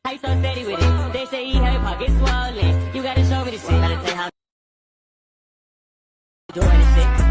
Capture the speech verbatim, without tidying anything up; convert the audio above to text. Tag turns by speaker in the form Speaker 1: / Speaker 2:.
Speaker 1: How you so steady with it? They say he had pockets swollen. You gotta show me the shit. Gotta tell how doing this shit.